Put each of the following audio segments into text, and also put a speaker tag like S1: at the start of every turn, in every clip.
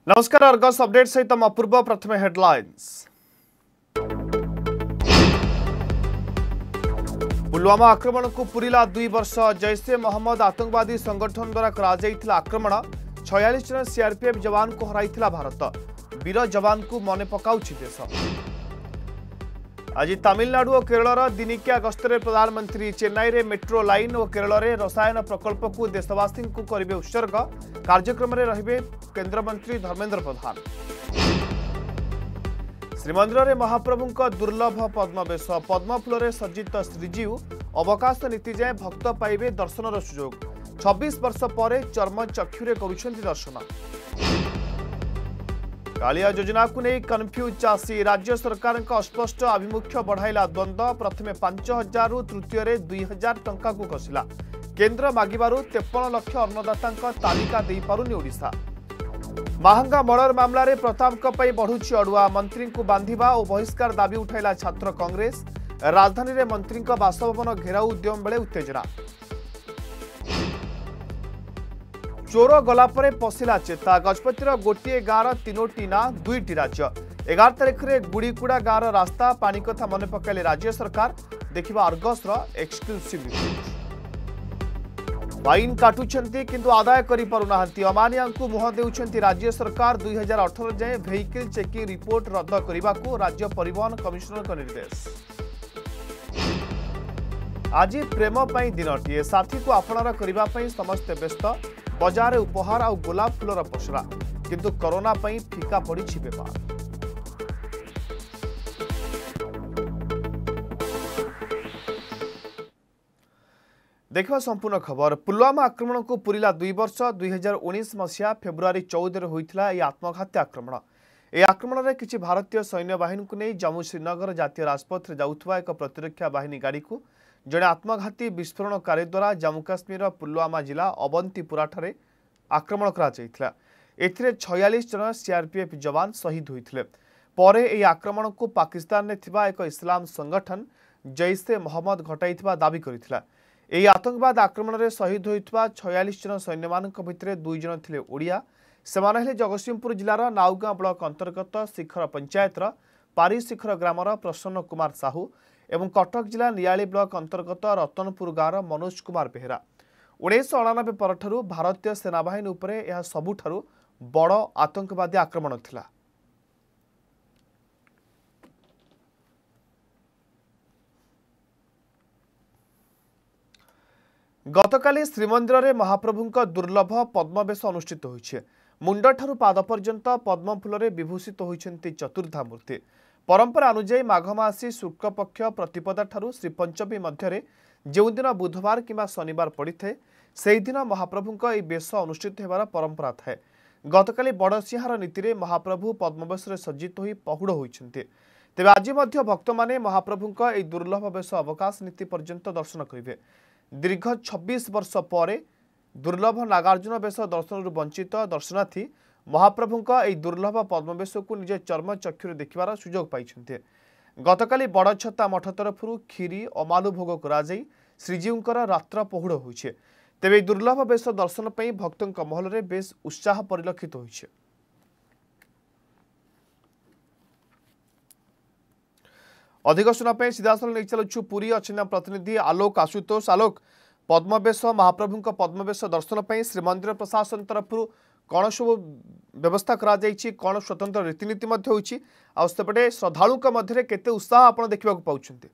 S1: नमस्कार Argus update सहित अपूर्व प्रथम हेडलाइंस। पुलवामा आक्रमण को पूरीला 2 वर्ष। जैसे मोहम्मद आतंकवादी संगठन द्वारा करा आक्रमण 46 जन सीआरपीएफ जवान को हराइथिला भारत। वीर जवान को मने पकाउछि देश। आज तमिलनाडु और केरल दिनिकिया गस्तर प्रधानमंत्री चेन्नई रे मेट्रो लाइन और केरल रे रसायन प्रकल्प को देशवासी को करेंगे उत्सर्ग। कार्यक्रम में रहिबे केंद्र मंत्री धर्मेंद्र प्रधान। श्रीमंदिर में महाप्रभु दुर्लभ पद्मवेश। पद्मफूल सज्जित श्रीजीव अवकाश नीति जाए भक्त पाइबे दर्शन सुजोग। 26 वर्ष पर चर्म चक्षुरे करुछंती दर्शन। कालिया योजना को नहीं कन्फ्यूज चाषी। राज्य सरकार अस्पष्ट आभिमुख्य बढ़ाइला द्वंद्व। प्रथमे 5000 रु तृतीय 2000 टंका को कसिला। केंद्र मागिबारु 53 लाख अन्नदाता तालिका दे पारुनी ओडिशा। महंगा मर्डर मामलें प्रताप बढ़ुची अड़ुआ। मंत्री को बांधिबा और बहिष्कार दाबी उठाइला छात्र कांग्रेस। राजधानी में मंत्री बासभवन घेराव उद्यम बेले उत्तेजना। चोर गलापर पशिला चेता। गजपतिर गोटे गाँव 3टी ना 2टी राज्य। 11 तारिख में गुड़ीकुड़ा गाँव रास्ता पानी कथा मन पकाइले राज्य सरकार। देखिबा अर्गस एक्सक्लूसिव रिपोर्ट। फाइन काटुछंती किंतु आदाय करि पारुनाहांती। अमानिया को मुह देउछंती राज्य सरकार। 2018 जाए वेहिकल चेकिंग रिपोर्ट रद्द करने को राज्य परिवहन कमिशनर का निर्देश। आज प्रेम पई दिनटीए। साथी को अपनार करने समस्ते व्यस्त। बजार उपहार और गोलाप फूलर पसरा किंतु कोरोना पई फीका पड़ी बेपार। देखा संपूर्ण खबर। पुलवामा आक्रमण को पूरीला 2 वर्ष। 2019 मसीहा फेब्रुआरी 14 होता यह आत्मघाती आक्रमण। यह आक्रमण में किसी भारतीय सैन्य बाहिनी को नहीं जम्मू श्रीनगर जातीय राजपथ जाऊथुवा एक प्रतिरक्षा बाहिनी गाड़ी को जड़े आत्मघाती विस्फोरणकारी द्वारा जम्मू काश्मीर पुलवामा जिला अवंतीपुरा ठारे आक्रमण करा जायथिला। एथिरे 46 जन सीआरपीएफ जवान शहीद होइथिले। परे एही आक्रमण को पाकिस्तान में थिबा एक इस्लाम संगठन जैसे मोहम्मद घटाइथिबा दाबी करिथिला। एही आतंकवाद आक्रमण में शहीद होइथिबा 46 जन सैन्यमानक भितरे 2 जन थिले ओडिया। सेमाने हेले जगतसिंहपुर जिलार नाउगां ब्लॉक अंतर्गत शिखर पंचायतर पारी शिखर ग्रामर प्रसन्न कुमार साहू एवं कटक जिला नियाली ब्लॉक अंतर्गत रतनपुर गाँव मनोज कुमार बेहरा। 1999 परठारु भारतीय सेनाबाहिनी उपरे यह सबुठारु बड़ आतंकवादी आक्रमण थिला। गतकाली श्रीमंदिर में महाप्रभु दुर्लभ पद्मवेश अनुष्ठित होइछे। मुंडठारु पाद पर्यंत पद्मफूल विभूषित होइछन्ति चतुर्धा मूर्ति। परंपरा अनुଯାयी माघमासी शुक्लपक्ष प्रतिपदा ठारू श्रीपंचमी मध्य जो दिन बुधवार किंवा शनिवार पड़े से दिन महाप्रभु यह बेश अनुष्ठित होबार परंपरा थाए। गतकाली बड़सिंहार नीति महाप्रभु पद्मवेश सज्जित हो पहुड़ होइछन्ति। तेबे आज मध्य भक्त माने महाप्रभु यह दुर्लभ बेश अवकाश नीति पर्यंत दर्शन करेंगे। दीर्घ 26 वर्ष पर दुर्लभ नागार्जुन बेश दर्शन वंचित दर्शनार्थी महाप्रभु यह दुर्लभ पद्मवेश को निजे चर्म चक्षुरे देखिबार सुजोग पाइछन्ते। गतकाली बड़छता मठ तरफ खीरी अमालु भोग करा जाई श्रीजीवर रात्र पहुड़ होइछे। तेबे दुर्लभ बेश दर्शन पई भक्तों महल में बेस उत्साह परिलक्षित होइछे। अधिक सुना सीधासल नहीं चलुछु पुरी अच्छी प्रतिनिधि आलोक आशुतोष। आलोक, पद्मवेश महाप्रभु पद्मवेश दर्शन पर श्रीमंदिर प्रशासन तरफ कौन सब व्यवस्था करा जायछि, कौन स्वतंत्र रीतिनीति होइछि, आ सेपटे श्रद्धालुक मध्य केते उत्साह आपण देखा पाउछन्ते?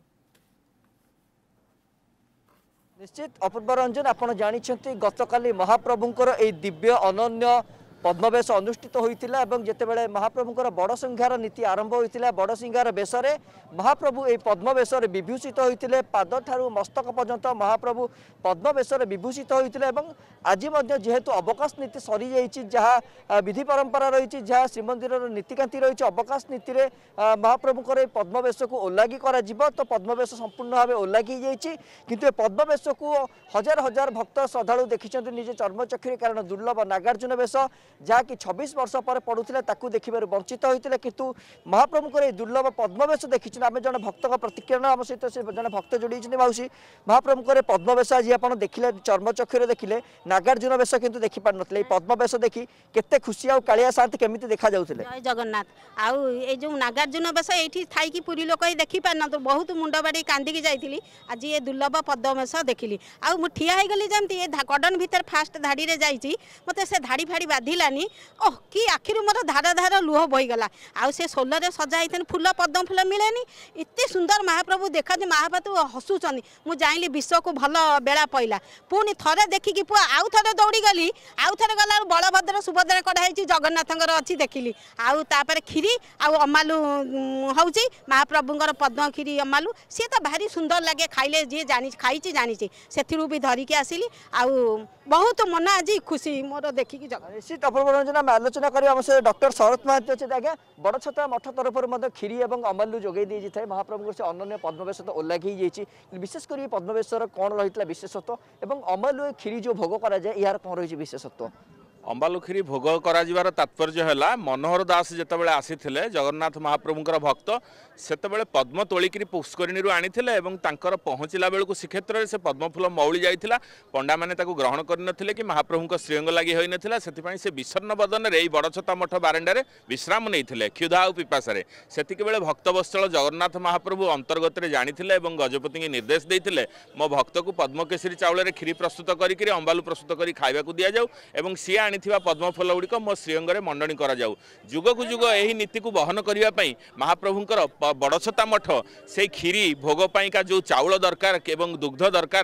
S2: निश्चित अपूर्व रंजन, आपण जानिछन्ति गतकाली महाप्रभुंकर ए दिव्य अनन्य पद्मवेश अनुष्ठित होइतिला एवं जेतेबेले महाप्रभुंकर बड़ संघार नीति आरंभ होइतिला। बड़ सिंगार बेशरे महाप्रभु ए पद्मवेश विभूषित होइतिले। पाद ठारू मस्तक पर्यंत महाप्रभु पद्मवेश विभूषित होइतिले एवं आज मध्य जेहेतु अवकाश नीति सरी जाइछि, जहाँ विधि परंपरा रही, जहाँ श्रीमंदिर नीतिकांति रही, अवकाश नीति रे महाप्रभुंकर पद्मवेश को ओलागी करा जिवो। तो पद्मवेश संपूर्ण भाव ओलागी जाइछि, किंतु ए पद्मवेश को हजार हजार भक्त श्रद्धालु देखिछन्ति निजे चर्मचक्षुरे। कारण दुर्लभ नागार्जुन बेश जहाँकि 26 वर्ष पर पड़ूला ताकू देखिबार वंचित होते किंतु महाप्रभुଙ୍କର এই दुर्लभ पद्मवेश देखी आम जन भक्त प्रतिक्रिया आम सहित से जन भक्त जोड़ी माउसी महाप्रभुଙ୍କର पद्मवेश आज आप देखिले चर्मचक्षुरे देखिले नागार्जुन वेश किंतु देखि पार नथले पद्मवेश देखि केते खुशी आ कालिया शांत केमिति देखा जाउथिले
S3: जय जगन्नाथ आउ ए जो नागार्जुन वेश एठी थाई की पुरी लोक देखि पार न बहुत मुंडबाड़ी कांदी जाइथिली आज ये दुर्लभ पद्मवेश देखिली आ मु ठिया हे गली जमती ए कॉर्डन भीतर फास्ट धाड़ी रे जाइची मते से धाड़ी फाड़ी बाधिलानी ओह की आखिर मोर धार धार लुह बही गला आ से सोलर सजा आइथन फूल पद्म फूल मिलेनी इत्ते सुंदर महाप्रभु देखा महाप्रभु हसुचंदी मु जाइली विश्व को भल बेला पइला पुणी थरे देखिकी पुआ आउ थरे दौड़ी गली आउ थरे गला बलभद्र सुभद्रा कढ़ाई जगन्नाथंकर अच्छी देखिली आउ तापर खीरी आउ अमालु हउची महाप्रभुंकर पद्म खीरी अमालु सी तो भारी सुंदर लगे खाइले जी जानी खाई जानी से भी धरिकी आसिली आउ बहुत मन आज खुशी मोर देखिकी
S2: निश्चित अपरंजन आम आलोचना करें डॉक्टर शरत महांती अच्छे आज्ञा बड़ छतरा मठ तरफ खीरी और अमालु जोगे दी जाए महाप्रभु से अनन्य पद्मवेश तो ओल्लाघी विशेषकर पद्मवेशर कौन रही विशेषत्व और अमालु खीरी जो भोग कराए यार कौन रही विशेषत्व
S4: अम्बालु खीरी भोग कर तात्पर्य है मनोहर दास जितेबाला आसी जगन्नाथ महाप्रभुंकर भक्त सेतबेले पद्म तोलिकी पुष्करिणी आनी पहुँचला बेलू श्रीक्षेत्र से पद्मफूल मौली जाइला पंडा मैंने ग्रहण कर कि महाप्रभु श्रीअंग लगी होता से विषर्ण बदन में बड़ छता मठ बारंडार विश्राम नहीं क्षुधा और पिपाशारे से भक्तवत्सल जगन्नाथ महाप्रभु अंतर्गत जानी गजपति की निर्देश देते मो भक्त को पद्मकेशरी चाउल खीरी प्रस्तुत करके अम्बालु प्रस्तुत कर खाइबा दि जाऊ सी आनी पद्मफूल गुड़िक मो श्रीअंगे मंडणी कर जुग को जुग यही नीति को बहन करने महाप्रभुंकर बड़छता मठ से खीरी भोग का जो चाउल दरकार एवं दुग्ध दरकार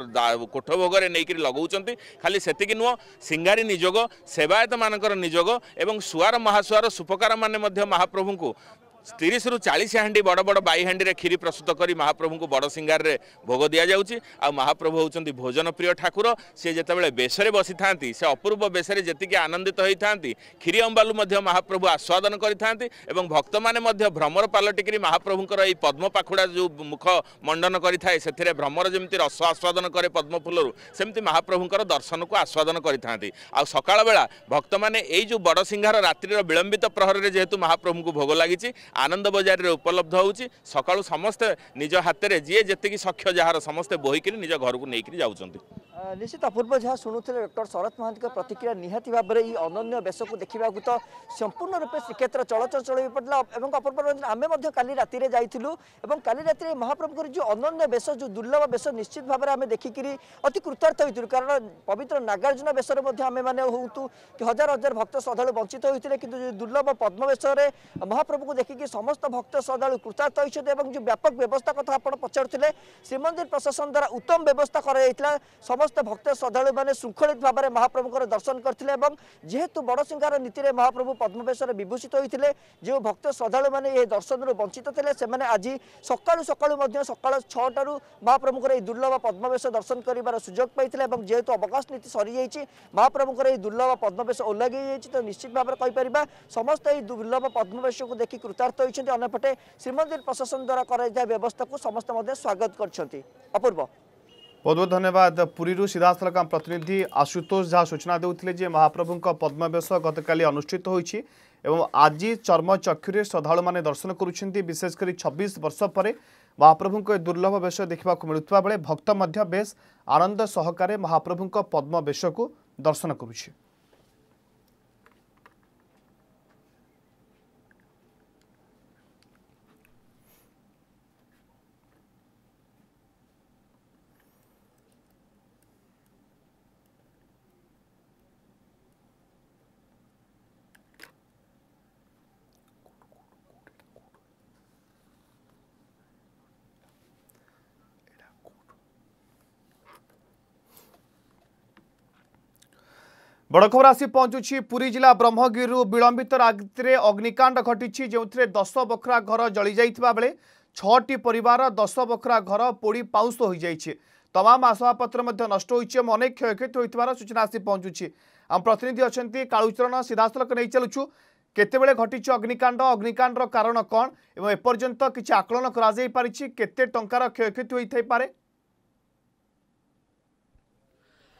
S4: कोठ भोगे नहीं लगौंट खाली सेतिकी नुह सिंगारी निजोग सेवायत मानकर निजोग एवं सुआर महासुआर सुपकार माने महाप्रभु को 30 रु 40 हांडी बड़ बड़ बाई हांडी खीरी प्रस्तुत कर महाप्रभु को बड़ सिंगार रे भोग दि जाऊँगी आ महाप्रभु होती भोजन प्रिय ठाकुर सी जितेबाला बेशरे बसी था से अपूर्व बेशरे जी आनंदित होता खीरी अम्बालु महाप्रभु आस्वादन करते भक्त मैंने भ्रमर पालटिकी महाप्रभुंर यही पद्म पाखुड़ा जो मुख मंडन करें से भ्रमर जमी रस आस्वादन करे पद्म फूलू सेमती महाप्रभुंर दर्शन को आस्वादन करते सकाळ बेला भक्त मैंने यही जो बड़ सिंगार रात्रि विलंबित प्रहर में जेहेतु महाप्रभु को भोग लगी आनंद बजार रे उपलब्ध होउची सकाळु समस्त निज हाथ में जी जेतिकी सख्य जार समस्ते बोहिक निज घर को लेकर जाउछंती
S2: निश्चित अपूर्व जहाँ शुणुले डॉक्टर शरत महांती प्रतिक्रिया निहाती भाव में ये अनन्य बेश को देखा तो संपूर्ण रूपे श्रीक्षेत्र चलचल हो पड़ा और अपूर्व रंजन आम काली राति में जाइलु काली राति महाप्रभुर जो अनन्य बेश जो दुर्लभ बेश निश्चित भाव में आम देखिकी अति कृतार्थ होती कारण पवित्र नागार्जुन बेशर आम मैंने हूँ कि हजार हजार भक्त श्रद्धा वंचित होते कि दुर्लभ पद्मवेश महाप्रभु को देखिकी समस्त भक्त श्रद्धा कृतार्थ होती जो व्यापक व्यवस्था कथा आप पचारुले श्रीमंदिर प्रशासन द्वारा उत्तम व्यवस्था कर समस्त भक्त श्रद्धालु मैंने श्रृंखलित भाव में महाप्रभुंर दर्शन करते जेहेतु बड़ सिंगार नीति में महाप्रभु पद्मवेश विभूषित होते जो भक्त श्रद्धालु मैंने ये दर्शन वंचित थे से आज सकालू सकालू सकाल 6 महाप्रभुंर ये दुर्लभ पद्मवेश दर्शन कर सुजोग पाई जेहेतु अवकाश नीति सरी जाइए महाप्रभुंर ये दुर्लभ पद्मवेश ओल्लगी तो निश्चित भाव में कहीपर समस्त ये दुर्लभ पद्मवेश को देखि कृतार्थ होती अन्यपटे श्रीमंदिर प्रशासन द्वारा कर व्यवस्था को समस्त स्वागत कर अपूर्व
S1: बहुत बहुत धन्यवाद पुरी सीधासल प्रतिनिधि आशुतोष जहाँ सूचना देते महाप्रभु पद्मवेश गतकाली अनुष्ठित होइछि एवं आज चर्म चक्षुरे श्रद्धालु माने दर्शन करुछन्ति विशेषकर 26 वर्ष पर महाप्रभु दुर्लभ वेश देखा मिलुवा बेले भक्त मध्य बेस आनंद सहकारे महाप्रभु पद्मवेश को दर्शन करुछि। बड़ खबर आसी पहुंचुछि पुरी जिला ब्रह्मगिरी विलंबित रात्रि अग्निकांड घटी जो 10 बखरा घर जली जाइथिबा बेले 6टी परिवार 10 बखरा घर पोड़ी पाउंस हो जाइए तमाम आसबाबपत्र नष्ट होइछि अनेक क्षयक्षति होइथिबार सूचना आसी पहुंचुछि। आम प्रतिनिधि अछंती कालुचरण सीधासलख नहीं चलुछु केतेबेले घटी अग्निकांड अग्निकांडर कारण कौन एवं एपर्यंत किछि आकलन करा जाई पारिछि केते टंकार क्षयक्षति होइथाइ पारे।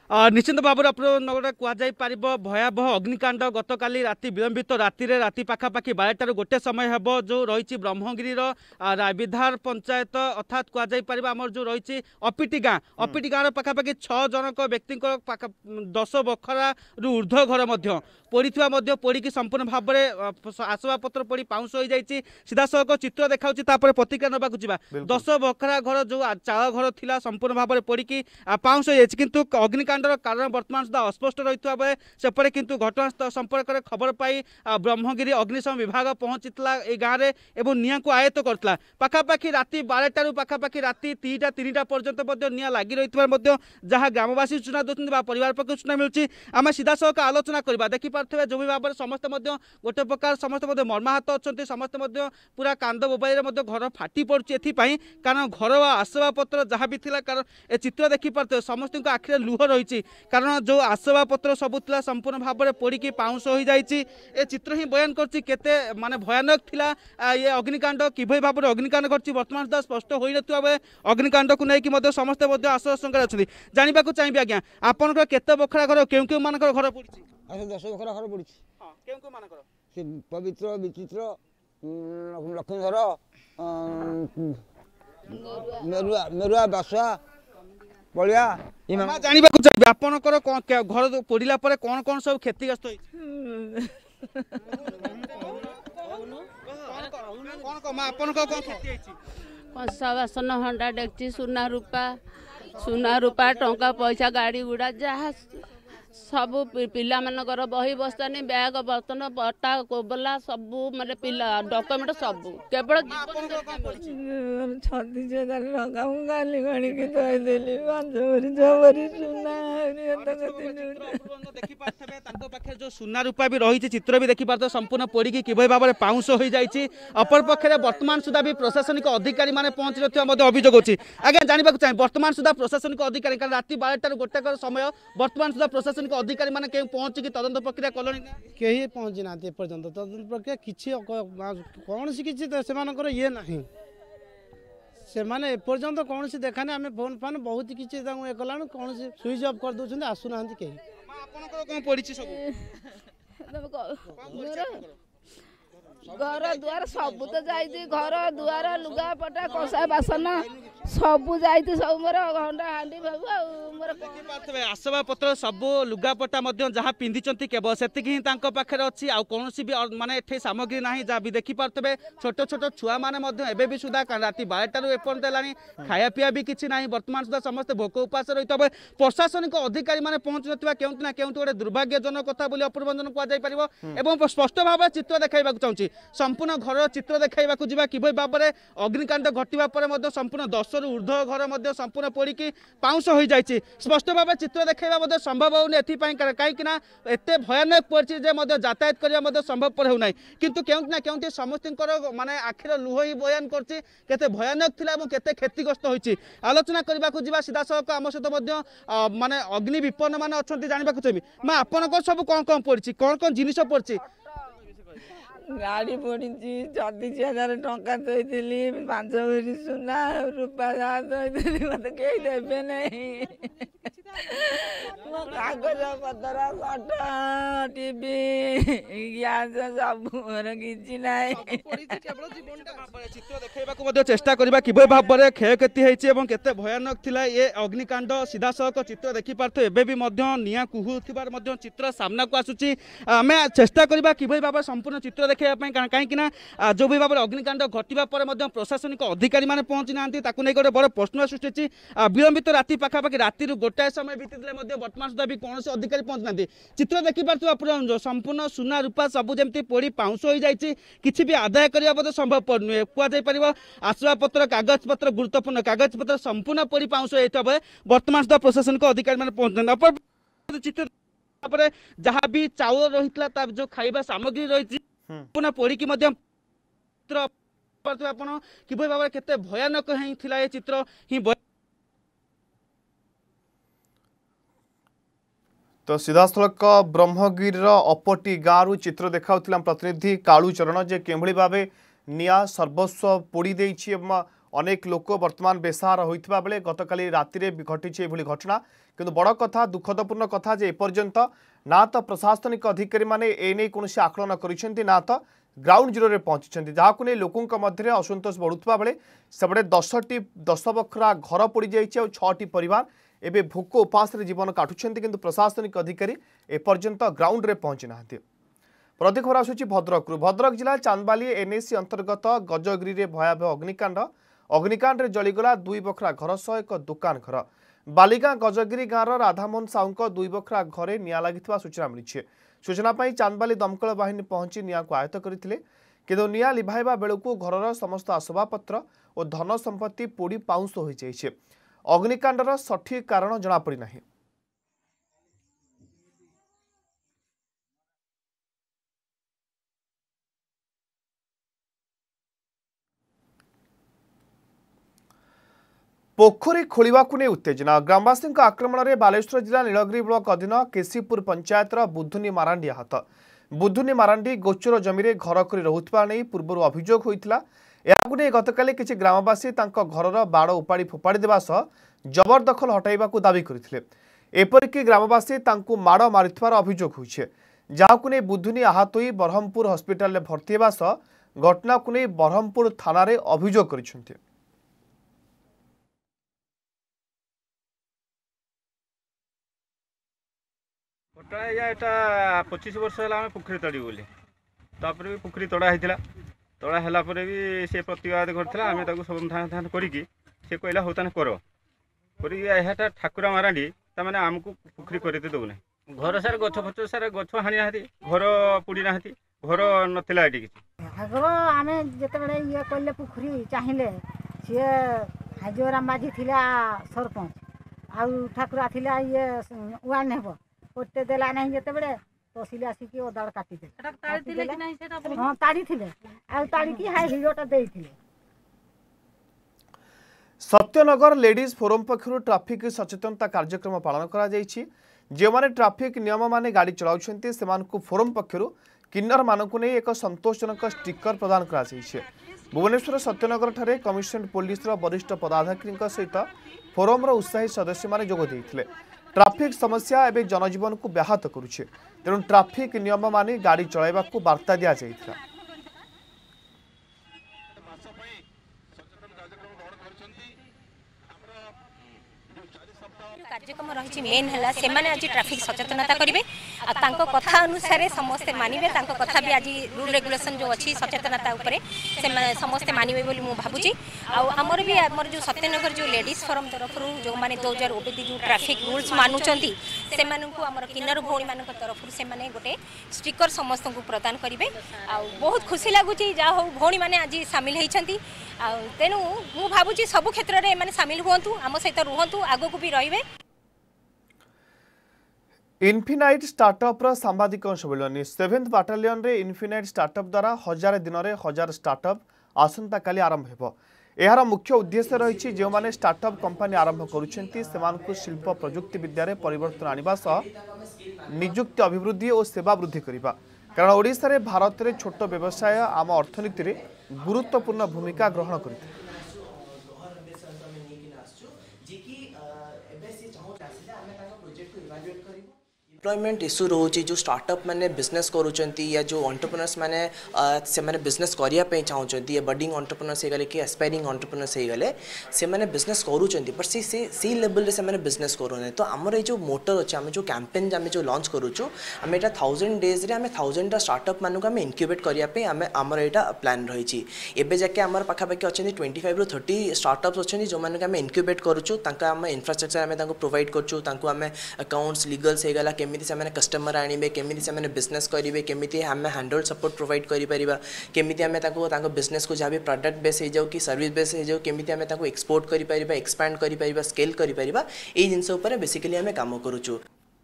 S5: निश्चित भाव में गोटे कहुपर भयावह अग्निकांड गतकाली राति विलंबित राति पाखापाखि 12टार गोटे समय हे जो रही ब्रह्मगिरी विधार पंचायत अर्थात कहुपर आम जो रही अपिटी गाँव पाखापाखि 6 जनक व्यक्ति 10 बखरा ऊर्ध्व घर पड़ा पड़ी संपूर्ण भाव में आसवाबपत्र पड़ी पाउंस हो जाए सीधा सड़क चित्र देखा प्रतिक्रिया नाक जा 10 बखरा घर जो चाल घर था संपूर्ण भाव में पड़ी पाउंस हो जाए किंतु अग्निकांडर कारण बर्तमान सुधा अस्पष्ट रही बेले सेपटे किंतु घटना संपर्क में खबर पाई ब्रह्मगिरी अग्निशम विभाग पहुंची गाँव में निया को आयत्त करता पाखापाखि राति 12टारू पाखापाखि राति 3टा पर्यंत निया लगी रही जहाँ ग्रामवासी सूचना दूसरी परिवार पक्ष सूचना मिलूँ आम सीधा सड़क आलोचना करवा देखिपे जो भी भाव में समस्त गोटे प्रकार समस्त मर्माहत अच्छा समस्त पूरा कांद मोबाइल घर फाटी पड़ुची कारण घर आसवाबपत्र जहाँ भी थी कारण ए चित्र देखिपे समस्त आखिरे लुह रही कारण जो आसवाबपत्र सबू था संपूर्ण भाव में पड़ी पाउंस हो जाए ए चित्र ही बयान करते माने भयानक थिला ये अग्निकांड किभली भाव में अग्निकांड घटी बर्तमान सुधा स्पष्ट हो ना बेले अग्निकांड को लेकिन समस्त आशंका अच्छा जानवा चाहिए आज्ञा आपंकर केते बखरा घर केउ केउ मानकर घर पड़ी
S6: 10 बखरा घर पड़ी
S5: केउ केउ मानकर
S6: से पवित्र विचित्र लक्ष्मीधर मेरुआ बासुआ बलिया
S5: जानवा चाहिए आपंकर घर पोड़ा पर कौन कौन सब क्षतिग्रस्त
S7: कंसा बासन हंडा डेक्ची सुना रूपा टंका पैसा गाड़ी गुड़ा जहाँ सबू पिला मानकर बही बस्तानी बैग बर्तन बटा कोबला सबू माने पिला डॉक्यूमेंट सबू केवल गाली गाड़ी की देली 5 भरी 6 भरी सुना
S5: जो सुना रूपा भी रही चित्र भी देखिपार संपूर्ण पड़ी किभली भाव में पाउंस हो जाए अपर पक्षे वर्तमान सुधा भी प्रशासनिक अधिकारी माने पहुंची ना अभियोग होची आज्ञा जानवा चाहिए वर्तमान सुधा प्रशासनिक अधिकारी कारण राति 12टार गोटे समय वर्तमान सुधा प्रशासनिक अधिकारी माने के पहुंची तदंत प्रक्रिया कलोनी
S8: कहीं पहुंची ना पर्यंत तदंत प्रक्रिया किसी कौन सी किसी ये ना से माने एपर्यंत कौन सी देखानी आम फोन फान बहुत किसी ये कला कौन स्विच अफ कर दूसरी आसुना कहीं
S7: घर दुआर सबू तो जाइए घर दुआर लुगा पटा कषा बासन सबू जाइए सब मोर घंटा हांडी बाबू मोर
S5: आसवाबपत्र सबू लुगापटा जहाँ पिंधि केवल से पाखे अच्छी आ कौन भी माने एठे सामग्री ना जहाँ भी देखिपे छोट छोट छुआ मैंने भी सुधा राति 12टारू एपर्यंत खाया पीया भी किसी ना बर्तमान सुधा समस्त भोक उपास रही प्रशासनिक अधिकारी मैंने पहुंचु ना केउंट ना केउंट गोटे दुर्भाग्यजनक कथा बोली अपूर्वंजन कहुपर स्पष्ट भाव में चित्र देखा चाहिए संपूर्ण घर चित्र देखा जा कि भाव में अग्निकांड घटवा पर संपूर्ण 10 रु ऊर्ध्व घर संपूर्ण पड़ी पाउंस हो जाए स्पष्ट भाव चित्र देखा संभव होनी कहीं एत भयानक परिस्थिति यातायात करने संभवपर होना किंतु केउट ना केउट समस्त माने आखिर लुह ही बयान करते भयानक थिला केते क्षतिग्रस्त होइछि आलोचना करबा को जीवा सीधा सड़क आम सहित माने अग्नि विपन्न मान अच्छा जानवा चाहिए मैं आपन सब कौन कौन पड़ी कौन कौन जिनिस पड़ी
S7: गाड़ी पड़ी 36,000 टंका थी 5 भरी सुना रूपा थी मत कहीं देवे नहीं कागज पतर सट टीवी गैस सब किसी ना
S5: चित्र चेष्टा करवा कि भाव में क्षयक्षति होते भयानक थिला ये अग्निकांड सीधा सड़क चित्र देखिपारे एवं निया कुहुबार चित्र सामना को आसूची आम चेष्टा करवा कि भाव में संपूर्ण चित्र देखा कहीं जो भी भाव में अग्निकांड घटवा पर प्रशासनिक अधिकारी मैंने पहुंची ना गोटे बड़ प्रश्न सृष्टि विलंबित राति पाखापाखि राति गोटाए समय बीती बर्तमान सुधा भी कौन अधिकारी पहुंची ना चित्र देखिपे संपूर्ण सुना रूपा सबू जमी पड़ी पाउंस हो जाए किसी भी आदाय करने संभवपर नुहे कहुपर आसवाबपत्र कागज पत्र गुरुत्वपूर्ण कागज पत्र संपूर्ण पड़ी पाउंस हो जाए बर्तमान सुधा प्रशासनिक अधिकारी मैंने पहुंचना चित्र जहाँ भी चाउल रही जो खाଇବା सामग्री रही पुनः पड़ी चित्र किभली भाव में केते भयानक हिला ये चित्र ही
S1: तो सीधासलख ब्रह्मगिर अपटी गाँव चित्र देखा प्रतिनिधि कालू चरण जे केभली भाव निया सर्वस्व पोड़ी देछि अनेक लोक वर्तमान बेसहारा होइथिबा बेले गतकाली राति घटी एभली घटना किंतु बड़ कथा दुखदपूर्ण कथा जे एपर्यंत ना तो प्रशासनिक अधिकारी माने एने कौन आकलन करिसेंती ना तो ग्राउंड जीरो रे पहुंची जहां नहीं लोकों मध्य असंतोष बढ़ुवा बेले सेपटे 10 बखरा घर पड़ जाइए और 6टी परिवार एबे भोक उपास जीवन काटुंट किंतु प्रशासनिक अधिकारी एपर्यंत ग्राउंड रे पहुंची ना। प्रतीक खबर आसूची भद्रक जिला चांदबाली एनएसी अंतर्गत गजगिरी रे भयावह अग्निकांड रे जलीगला 2 बखरा घर सह एक दुकान घर। बालिगाँ गजगिरी गाँव राधामोहन साहू 2 बखरा घरे निया लगी सूचना मिली। सूचना पाई चांदबाली दमकल बाहिनी पहुंची निया को आयत्त करथिले किंतु निया लिभाइबा बेलू घरर समस्त आसबाबपत्र और धन संपत्ति पोड़ी पाउंस हो जाइछे। अग्निकांडर सठिक कारण जना पड़ी नाही। पोखरी खोलिवाकु नै उत्तेजना ग्रामवासी आक्रमण में बालेश्वर जिला नीलगिरी ब्लॉक अधीन केसीपुर पंचायतर बुधुनी मारांडी आहत। बुधुनी मारांडी गोचर जमी घर कर रोकवा नहीं पूर्व अभियोग होता। यह गतकाली किसी ग्रामवासी घर बाड़ उपाड़ी फोपाड़ी देवा सह जबरदखल हटाइबा दाबी करथिले। एपरिक ग्रामवासी माड़ मारिथिबार अभियोग होइछे जहाकु नै बुधुनी आहत होई बरहमपुर हस्पिटाल में भर्ती हेबा सह घटना को नै बरहमपुर थाना रे अभियोग करिसेंते।
S9: या 25 वर्ष है आम पोखरी तड़ी बोली तापर भी पोखरी तड़ा होता तड़ा है भी सी प्रतिवाद करता आम समाधान धान करी सी कहला हो ताने कर ठाकुरा मारांडी तमें आमको पोखरी करते दौना घर सारे गछ फच सारे गछ हाणी ना घर पोड़ी ना घर नाला ये
S10: आगर आम जिते ये कले पोखरी चाहिए सी हाजोराम माझी थिला सरपंच आउ ठाकुरा थिला ये वार्ड हेब कोटे देला नहीं जते बड़े तहसील आसिक अदाड़ काटी दे हाँ ताड़ी थिले आ ताड़ी की हाई हिरोटा देइथिले।
S1: सत्यनगर लेडीज फोरम पक्षर ट्राफिक सचेतनता कार्यक्रम पालन करा जायछि। जे माने ट्राफिक नियम माने गाड़ी चलाउछन्ती सेमानकु फोरम पक्षर किन्नर मानकु नै एक संतोषजनक स्टिकर प्रदान करा जायछि। भुवनेश्वर सत्यनगर ठारे कमिशनरेट पुलिस वरिष्ठ पदाधिकारी सहित फोरम उत्साही सदस्य माने जोग देइथिले। ट्राफिक समस्या एवं जनजीवन को व्याहत करुछे तेणु ट्राफिक नियम माने गाड़ी चलाइबा को वार्ता दिया जाइथिला।
S11: कार्यक्रम रही मेन है से आज ट्रैफिक सचेतनता करेंगे कथा अनुसार समस्ते मानवे कथा भी आज रूल रेगुलेशन जो अच्छी सचेतनता उपरे समस्ते मानवे बोली मु भावुची आमर भी आमर जो सत्यनगर जो लेडीज फोरम तरफ जो मैंने 2000 ओबीडी जो ट्रैफिक रूल्स मानुचंती से आमर किन्नर भौणी मान तरफ से गोटे स्टिकर समस्त को प्रदान करेंगे बहुत खुशी लगुच जहाँ हो भौणी मैंने आज सामिल होती तेणु मु भावुची सब क्षेत्र में सामिल हूँ आम सहित रुहतु आगो को भी रे।
S1: इनफिनाइट स्टार्टअप सांबादिक सम्मेलन 7th बाटालियन रे इनफिनाइट स्टार्टअप द्वारा 1000 दिन में 1000 स्टार्टअप आसंता काली आरंभ हेबो। यार मुख्य उद्देश्य रही जो माने स्टार्टअप कंपनी आरंभ करुछंती सेमानकु शिल्प प्रजुक्ति विद्या रे परिवर्तन आनिबा सह नियुक्ति अभिवृद्धि और सेवा वृद्धि करिबा कारण ओडिसा रे भारत रे छोट व्यवसाय आम अर्थनीति रे गुरुत्वपूर्ण भूमिका ग्रहण करते।
S12: एम्प्लॉयमेंट इश्यू रोचे जो स्टार्टअप मैंने बिजनेस करूँ या जो एंटरप्रेन्योर्स मैंने से मैंने बिजनेस करने चाहूँगी या बडिंग एंटरप्रेन्योर्स हो गले कि एस्पायरिंग एंटरप्रेन्योर्स हो गले से मैंने बिजनेस करूँ बट सी लेवल से मैंने बिजनेस करूँ तो आमर ये मोटर अच्छे आम जो कैंपेन आम जो लॉन्च करूँ आम यहाँ 1000 डेज आम 1000 स्टार्टअप मानक आम इनक्यूबेट करने आमर यहाँ प्लान रही एवं जाके आम पाखापाखि अच्छा 25 ରୁ 30 स्टार्टअप्स अच्छे जो मैंने आम इनक्यूबेट करूँ आम इनफ्रास्ट्रक्चर आम प्रोवाइड करूँ आम अकाउंट्स लीगल्स होगा केमी से कस्टमर आने केमी से बिजनेस करेंगे केमी आम हैंडल सपोर्ट प्रोवाइड करें केमी आम बिजनेस को जहाँ भी प्रोडक्ट बेस हो जाओ कि सर्विस बेस हो जाओ केमी आम एक्सपोर्ट करें एक्सपैंड करें स्केल करें ये जिनस बेसिकली आम काम करूँ।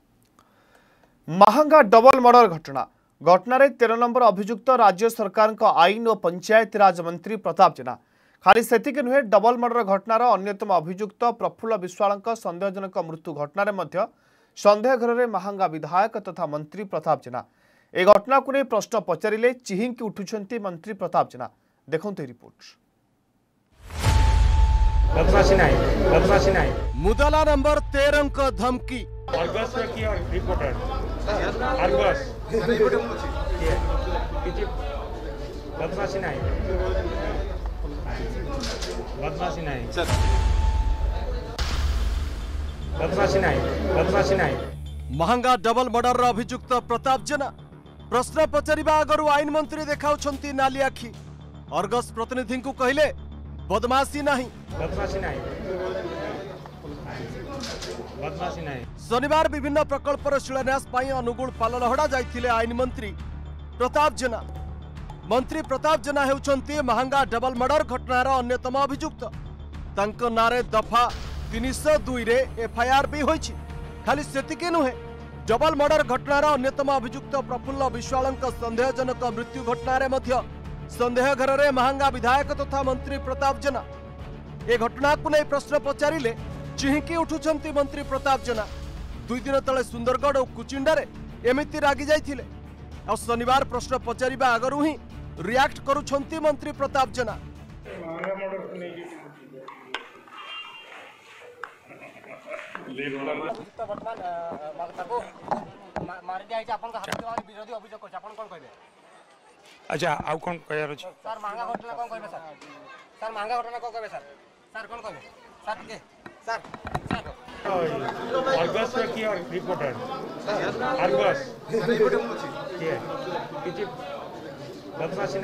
S1: महंगा डबल मर्डर घटना 13 नंबर अभियुक्त राज्य सरकार आईन और पंचायत राज मंत्री प्रताप जेना खाली सेतिक नुहे डबल मर्डर घटनार अन्यतम अभियुक्त प्रफुल्ल विश्वाल संदेहजनक मृत्यु घटना संदेह घर में महांगा विधायक तथा मंत्री प्रताप जेना ए घटना को नहीं प्रश्न पचारे चिहिंकी उठुंट मंत्री प्रताप जेना। देखते रिपोर्ट।
S9: बदमाशी नहीं
S13: मुदला नंबर 13 का धमकी
S9: अर्गस की रिपोर्टर अर्गस किसी बदमाशी नहीं
S13: महंगा डबल मर्डर अभियुक्त प्रताप जेना प्रश्न पचारिबा आगरु आईन मंत्री देखाउछंती नाली आखि अर्गस प्रतिनिधि को कहले बदमाशी नहीं शनिवार विभिन्न प्रकल्पर शिलान्यास पाई अनुगुल पाललहड़ा जाइथिले आईन मंत्री प्रताप जेना मंत्री प्रताप जेना हेउछंती महंगा डबल मर्डर घटनार अन्यतम अभियुक्त तांको नारे दफा 302 रे एफआईआर भी होइछि खाली सेतिके नुहे डबल मर्डर घटनार अन्यतम अभियुक्त प्रफुल्ल विश्वालंक संदेहजनक मृत्यु घटनारे मध्य संदेह घर में महंगा विधायक तथा मंत्री प्रताप जेना ए घटना को नहीं प्रश्न पचारिले चिहिकी उठुछंती मंत्री प्रताप जेना 2 दिन तले सुंदरगढ़ और कुचिंडारे एमिति रागी जाइथिले और शनिवार प्रश्न पचारिबा आगरु ही रिएक्ट करुछंती मंत्री प्रताप जेना
S9: अच्छा आउ कौन कहर अछि
S14: सर महंगा घटना कौन कहबे सर महंगा घटना कौन कहबे सर कौन कहबे सर के सर
S9: अर्गस की रिपोर्टर अर्गस किसी बदमाशी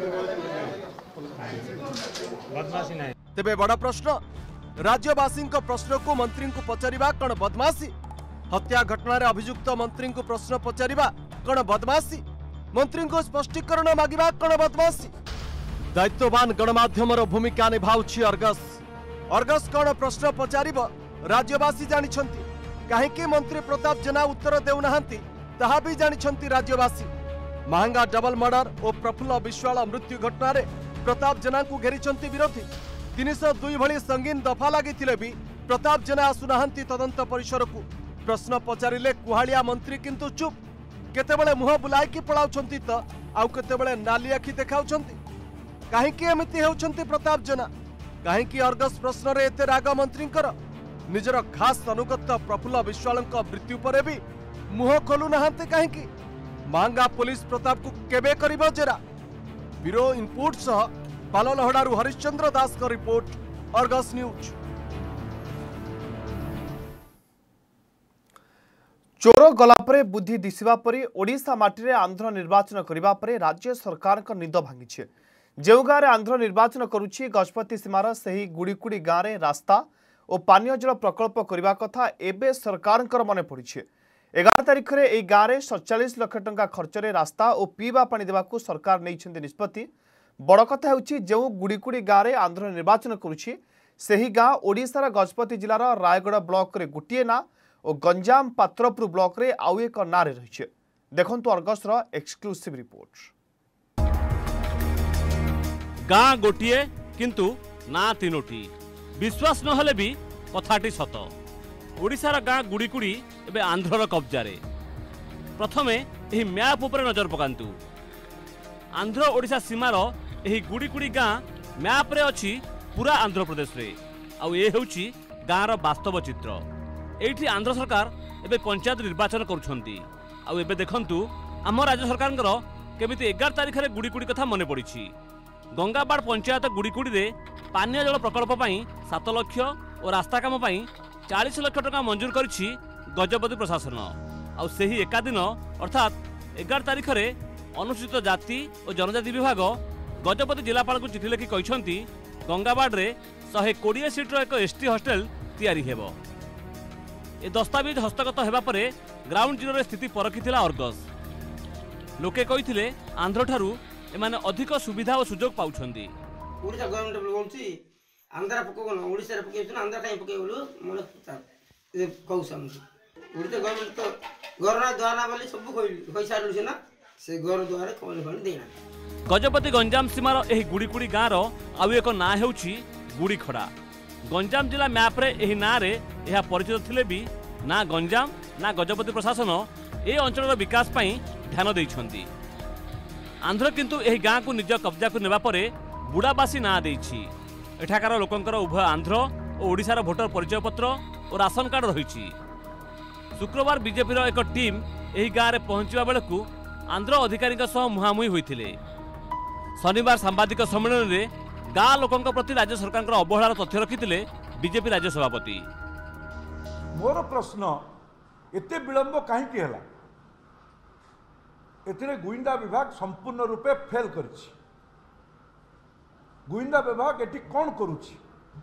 S9: नहीं
S13: तेबे बड़ा प्रश्न राज्यवासी प्रश्न को मंत्री को पचारिबा कौन बदमाशी हत्या घटना रे अभियुक्त मंत्री को प्रश्न पचारिबा कौन बदमाशी मंत्री को स्पष्टीकरण मागिबा कौन बदमाशी दायित्ववान गणमाध्यम भूमिका निभाउछि अर्गस कौन प्रश्न पचारिब राज्यवासी जानिछंती काहेकि मंत्री प्रताप जेना उत्तर देउनाहांती ताहा भी जानिछंती राज्यवासी महंगा डबल मर्डर और प्रफुल्ल विश्वाल मृत्यु घटना रे प्रताप जेना को घेरिछंती विरोधी 302 भली संगीन दफा लागिथिले भी प्रताप जेना आसुनाहांती तदंत परिसर को प्रश्न पचारिले कुहालिया मंत्री किंतु चुप केतेबेले मुह बुलाइकी पळाउछंती त आउ केतेबेले नाली आखि देखाउछंती काहेकि एमिति हेउछंती प्रताप जेना काहेकि अर्गस प्रश्न रे एते राग मंत्रींकर निजर खास अनुगत प्रफुल्ल विश्वालंक मृत्यु परे भी मुह खोलु नाहांते काहेकि महंगा पुलिस प्रताप को केबे करिबो जेरा ब्यूरो इनपुट सह पाललहड़ारू हरिश्चंद्र दास का रिपोर्ट अर्गस न्यूज।
S1: चोर गलापरे बुद्धि दिशिबा परी ओडिशा माटी आंध्र निर्वाचन करबा परे राज्य सरकार का निद भांगी जो गाँव आंध्र निर्वाचन करुछि गजपति सीमार सही गुड़ीकुड़ी गाँव में रास्ता और पानीय जल प्रकल्प करने कथा एबे सरकार मन पड़ी 11 तारिख में यह गाँव में 47 लाख टंका खर्च रास्ता और पीवा पानी देवाकू सरकार नहीं निष्पत्ति बड़ कथा होछि जो गुड़ीकुड़ी गाँव में आंध्र निर्वाचन करुछि सही गाँ ओडिशार गजपति जिलार रायगढ़ ब्लॉक रे गोटे ना और गंजाम पात्रपुर ब्लॉक रे आउ एक ना रही देखंतु अर्गसर एक्सक्लूसिव रिपोर्ट।
S15: गाँ गोटे किंतु ना तीनोटी विश्वास नहले भी कथाटी सत ओडिशार गाँ गुड़ीकुड़ी एवं आंध्रर कब्जारे प्रथमे यही मैप उपर नजर पकांतु आंध्र ओडिशा सीमार यही गुड़ीकुड़ी गाँ मैप रे अछि पूरा आंध्र प्रदेश रे आउ ए होछि गाँर वास्तव चित्र एठी आंध्र सरकार एबे पंचायत निर्वाचन करुछंती आउ एबे देखंतु आम राज्य सरकार केमिति 11 तारिख रे गुड़ीकुड़ी कथा मने पड़िछि गंगाबाड़ पंचायत गुड़ीकुड़ी रे पानीय जल प्रकल्प पई 7 लाख और रास्ता काम पई 40 लाख टका मंजूर करिछि गजपति प्रशासन आउ सेही एका दिन अर्थात 11 तारिख रे अनुसूचित जाति और जनजाति विभाग गजपति जिलापाल को चिठी लिखि कहिसंती गंगाबाड़ रे 120 सीटर एक एसटी हॉस्टेल तैयारी हेबो ए दस्तावेज हस्तगत हेबा परे ग्राउंड जीरो रे स्थिति परखिथिला अर्गस लोके कहिथिले आंध्र ठारू एमाने अधिक सुविधा और सुजोग पाउछंती
S14: ओडिसा गवर्नमेंट बोलछि आंध्र पकोन ओडिसा रे पकेछन आंध्र काई पके बोलु मन ए कहउसम ओडिसा गवर्नमेंट तो गरना द्वारा बोली सब होई सारलु छै ना से घर द्वारा कोन देना
S15: गजपति गंजाम सीमार एही गुड़ीकुड़ी गाँव आउ एक ना हेउछि गुड़ीखड़ा गंजाम जिला मैप रे एही ना रे यह परिचित थिले भी ना गंजाम ना गजपति प्रशासन ए अंचल विकास पई ध्यान देइछंती आंध्र किंतु एही गाँ को निज कब्जा को नेबा परे बुड़ाबासी ना देइछि एठाकार लोकंकर उभय आंध्र और ओडिशार भोटर परिचय पत्र और राशन कार्ड रही। शुक्रवार बीजेपी एक टीम यही गाँव में पहुंचवा बेलू आंध्र अधिकारी मुहांमुही होते। शनिवार सांबादिक सम्मेलन में गाँ लोकों प्रति राज्य सरकार अवहेलार तथ्य रखिते बीजेपी राज्य सभापति।
S16: मोर प्रश्न एते विलंब कहीं है? एथिरे गुइंदा विभाग संपूर्ण रूपे फेल करिछि। गुइंदा विभाग एटी कौन करुछि?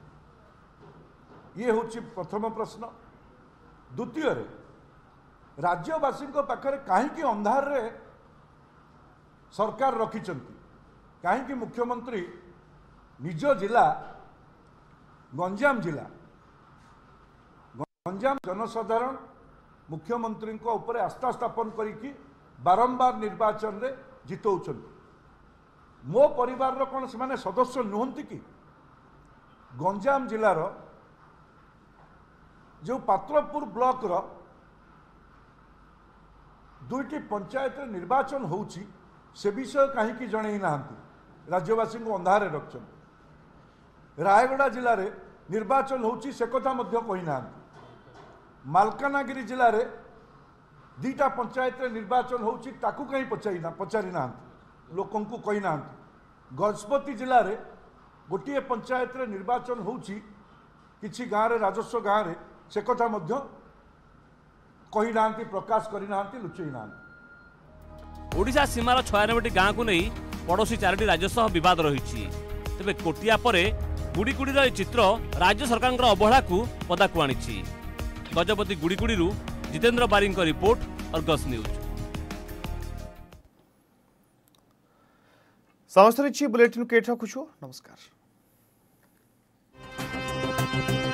S16: ये होछि प्रथम प्रश्न। द्वितीय रे राज्यवासी पाखरे कहीं अंधार रे सरकार रखिचंती? कहीं मुख्यमंत्री निज जिला गंजाम जिला गंजाम जनसाधारण मुख्यमंत्री ऊपर आस्था स्थापन करिकी बारंबार निर्वाचन रे जितौछंती। मो परिवार रो कौन से सदस्य नुहंती कि? गंजाम जिलार जो पात्रपुर ब्लॉक रो दुईटी पंचायत निर्वाचन होउची से विषय कहीं जणई नाहंती। राज्यवासी को अंधारे रखछन। रायगड़ा जिले में निर्वाचन होउची से कथा मध्य कही नाहंती। मालकानगिरी जिले में दीटा पंचायत निर्वाचन होउची ताकू कहीं पचारि नाहंती, लोकों को कही नाहंती। गजपति जिले में गोटे पंचायत निर्वाचन होउची किछि गाँव रे राजस्व गाँव रे से कथा मध्य कही नाहंती, प्रकाश करी नाहंती, लुचई नाहंती।
S15: ओडिशा सीमार 96टी गाँ को नहीं पड़ोशी 4टी राज्य सह विवाद रही। तेबे कोटिया परे गुड़ीकुड़ीर चित्र राज्य सरकार अवहेला को पदाकू आनी। गजपति गुड़ीकुड़ीरू Jitendra Baring report, Argus news.
S1: समस्त बुलेटिन के रखुछु। नमस्कार।